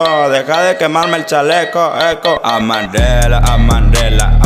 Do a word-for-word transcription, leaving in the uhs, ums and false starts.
Deja de quemarme el chaleco, eco. A Mandela, a Mandela.